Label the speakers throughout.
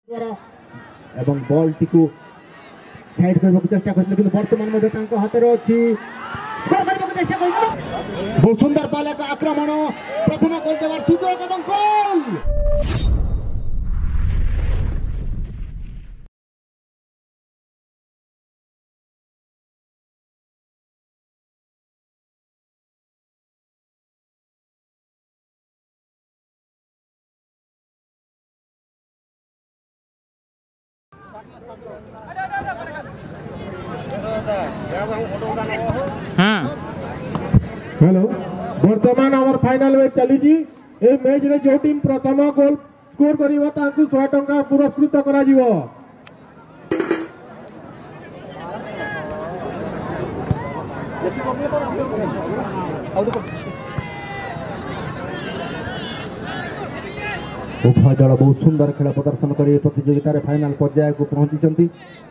Speaker 1: एवं बॉल टी को साइड करने को चेष्टा करते लेकिन वर्तमान में तांको हाथ रे अछि स्कोर करने को चेष्टा करते बहुत सुंदर बॉल का आक्रमण प्रथम गोल देवार सुযোগ एवं गोल
Speaker 2: हेलो वर्तमान आवर फाइनल मैच चली ए मैच रे जो टीम प्रथम गोल स्कोर करिवो ताकू 100 टंका पुरस्कृत करा जिवो
Speaker 1: उभय दल बहुत सुंदर खेल प्रदर्शन कर प्रतियोगिता फाइनाल पर्याय को पहुंची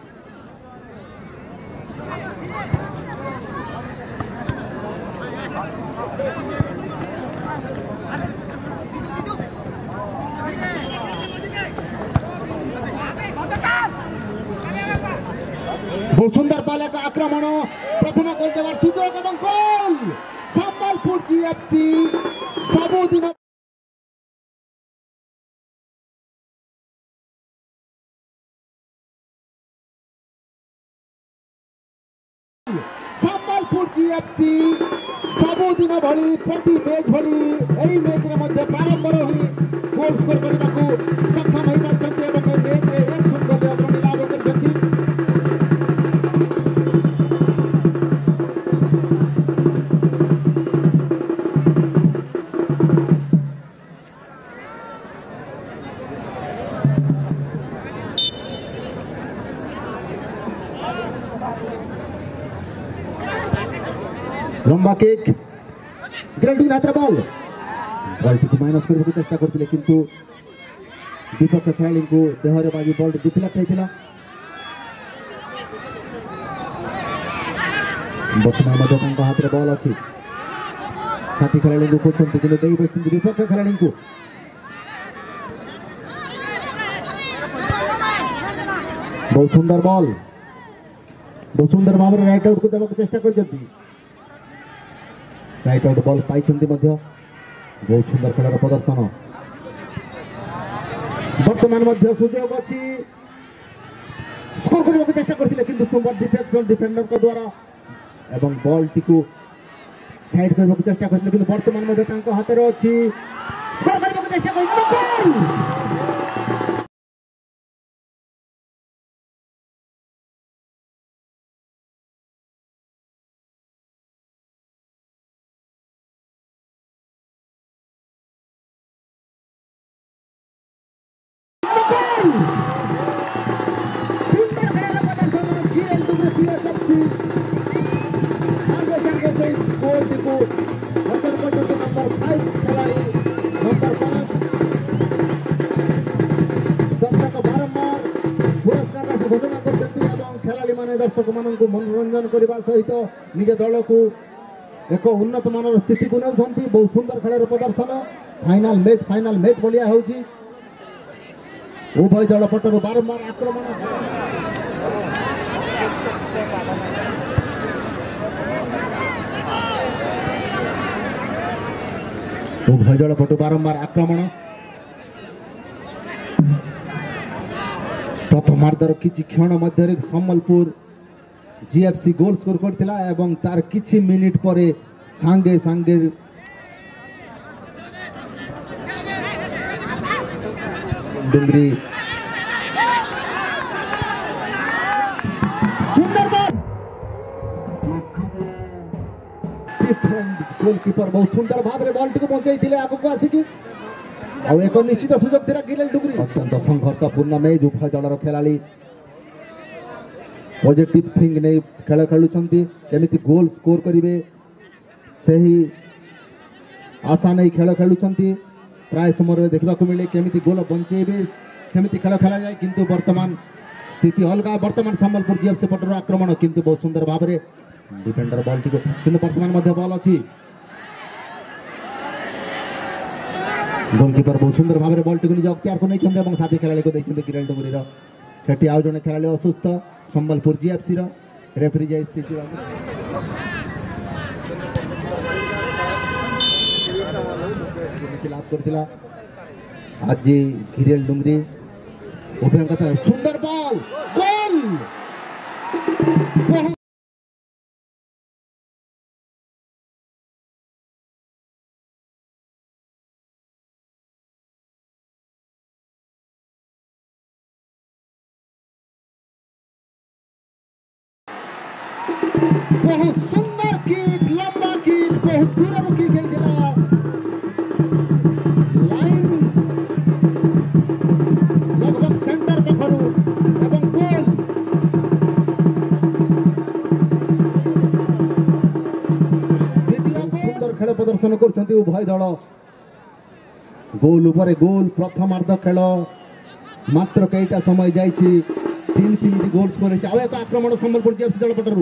Speaker 1: बहुत सुंदर बॉल का आक्रमण प्रथम गोल देवार सुযোগ एवं गोल संबलपुर जीएफसी सबुदिन संबलपुर जीएफसी सबुदिन भली प्रति मैच भली एई मैच रे मध्य बारंबार ही गोल स्कोर करने को सक्षम होई पारछन्ते एवं मैच रे 1-0 गोल अग्रणी लाभ करछन्ती लंबा किक ग्रेडिंग हाथ बॉल बॉल टी माइनस करने की चेष्टा करते किंतु विपक्ष खेलाड़ी को देहरे बाजी बॉल डिफ्लेक्ट होता बर्तमान हाथ में बॉल अच्छी साथी खेलाड़ी को खोजते कि विपक्ष खेलाड़ी को बहुत सुंदर बॉल बहुत सुंदर भाव में राइट आउट को देवा चेष्टा कर राइट आउट बॉल पाई बहुत सुंदर खेल प्रदर्शन वर्तमान सुযোগ अच्छी स्कोर करने को चेष्टा करते किंतु सुंदर डिफेक्शन डिफेंडर द्वारा एवं बॉल टी को साइड करने को चेष्टा करते किंतु वर्तमान हाथ में अच्छी स्कोर करने को चेष्टा करते दर्शक मान मनोरंजन करने सहित निज दल को एक उन्नत मान स्थिति को नहीं बहुत सुंदर खेल प्रदर्शन फाइनाल मैच भलिया हो उभय दल पटर बारंबार आक्रमण उभय दल पटु बारंबार आक्रमण प्रथमार्धर किछि क्षण मध्य संबलपुर जीएफसी गोल स्कोर करथिला एवं तार किछि मिनिट परे सांगे सांगे डुंगरी सुंदर बॉल गोलकीपर बहुत सुंदर भाव में बॉल टी पहुंचाई आगे को आसिकी एक निश्चित सुযোগ थिला गिलेल डुगरी अत्यंत संघर्षपूर्ण मैच उभय दलर खेलाड़ी पॉजिटिव थिंग नहीं खेल खेलुंट केमिति गोल स्कोर करेंगे सही आशा नहीं खेल खेलुंट प्राय समय देखा मिले केमिति गोल बंचेबे सेमिति खेल खेला जाए किंतु वर्तमान स्थिति अलग वर्तमान संबलपुर जीएफसी पटर आक्रमण किंतु बहुत सुंदर भाव में डिफेंडर बॉल टी वर्तमान बॉल अच्छी गोलकीपर बहुत सुंदर भाव में बॉल टी निज अख्तियार को नहीं साथी खेला को देखते गिरेल डुंगरी सेठी आउ जड़े खेला असुस्थ संबलपुर जीएफसी रेफरी जाए स्थिति लाभ कर आज गिरेल डुंगरी उभय सुंदर बॉल गोल बहुत सुंदर किक लंबा किक बहुत दूर की खेलला लाइन लगभग सेंटर पाखरु एवं गोल सुंदर खेल प्रदर्शन करछंती उभय दल गोल ऊपर गोल प्रथमार्ध खेल मात्र कईटा समय जाइछि तीन गोल स्कोर है एक आक्रमण संबलपुर जीएफसी दल पटरू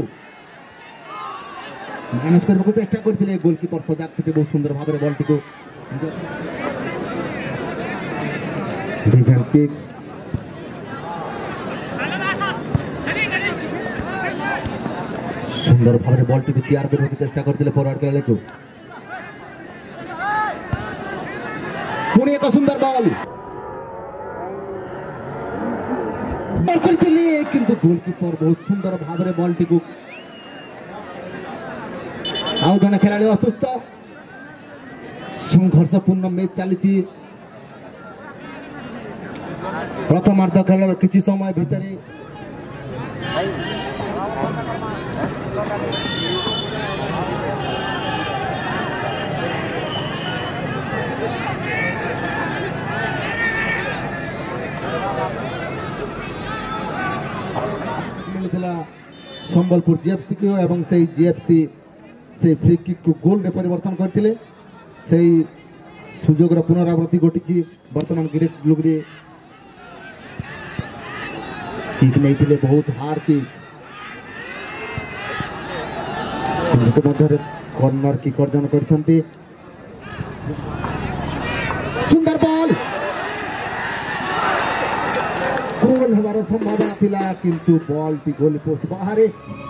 Speaker 1: मैनेज करने को चेष्टा करते गोलकीपर सजाग थे बहुत सुंदर भाव में बॉल टी को डिफेंस किक सुंदर भाव में बॉल टी को तैयार करने की चेष्टा करते फॉरवर्ड खेला को पुणी एक सुंदर बॉल किंतु गोलकीपर बहुत सुंदर भाव में बॉल टी को आउ जने खेलाड़ी असुस्थ संघर्षपूर्ण मैच चली प्रथमार्ध खेल किसी समय भितर संबलपुर जीएफसी को एवं से जीएफसी से फ्री किक को गोल रे परिवर्तन करथिले सेही सुजोगर पुनरावृत्ति घटी वर्तमान गिरेट लुगरी किक नहीं थिले बहुत हार्ड किक मध्य कॉर्नर किक अर्जन करछंती सुंदर बॉल गोल हमारा संभावना थिला किंतु बॉल टी गोल पोस्ट बाहर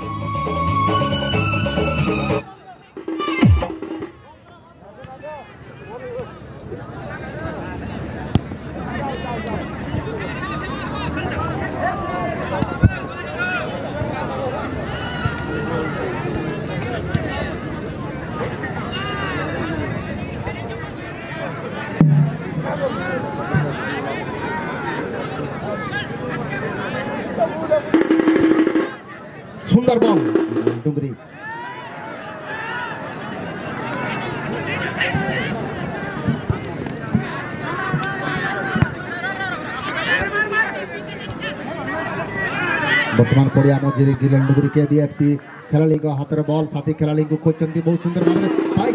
Speaker 1: सुंदर बॉल डुंगरी वर्तमान पड़िया मझे गिरेल डुंगरी के बीएफसी खेलाड़ी हाथ में बॉल साथी खेलाड़ी को खोजती बहुत सुंदर भाव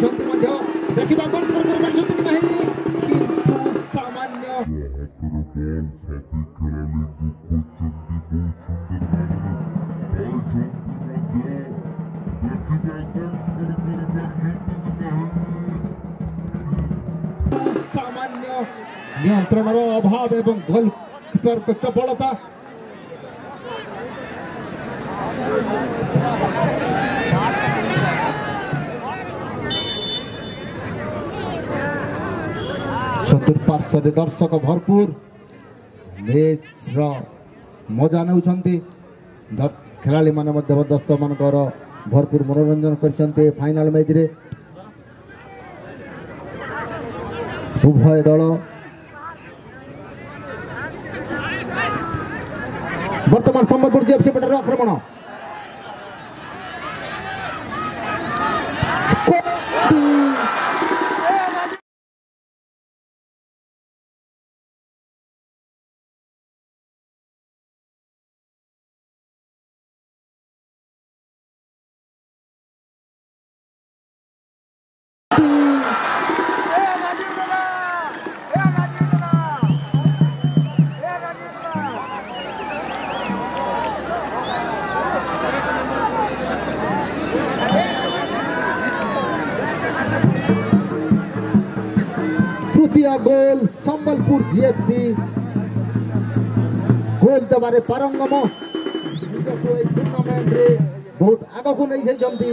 Speaker 1: सामान्य नियंत्रण अभाव एवं गोलकीपर को चपलता चतुर्पार्श्व दर्शक भरपूर मैच मजा नौ खेलाड़ी मान दर्शक मान भरपूर मनोरंजन कर फाइनल मैच रे उभय दल वर्तमान संबलपुर जीएफसी पटर आक्रमण गोल ସମ୍ବଲପୁର GFC ଗୋଲ ଦେବାରେ ପାରଙ୍ଗମ ନିଜକୁ ଏହି ଟୁର୍ଣ୍ଣାମେଣ୍ଟରେ ବହୁତ ଆଗକୁ ନେଇ ଯାଇଛନ୍ତି।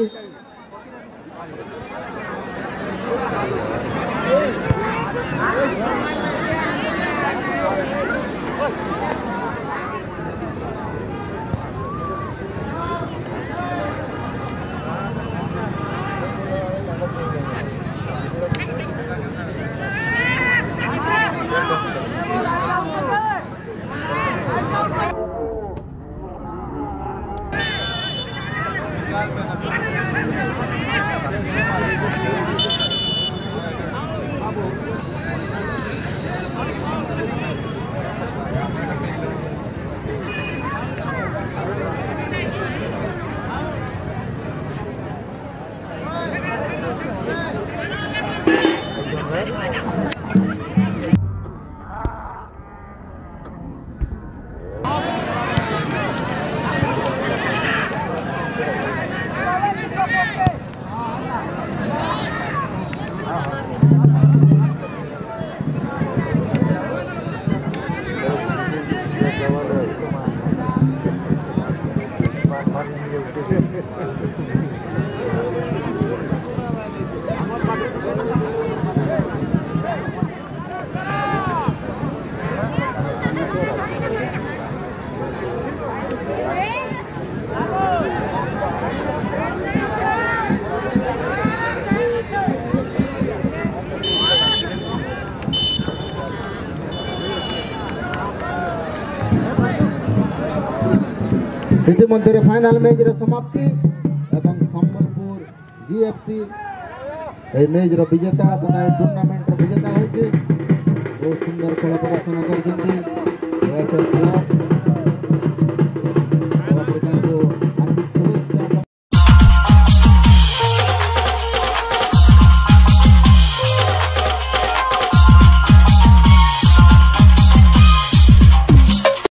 Speaker 1: ইতিমধ্যে ফাইনাল ম্যাচের সমাপ্তি এবং সম্বলপুর GFC এই ম্যাচের বিজেতা তথা এই টুর্নামেন্টর বিজেতা হয়েছে। ବହୁତ ସୁନ୍ଦର ଖେଳ ପ୍ରଦର୍ଶନ କରିଛନ୍ତି।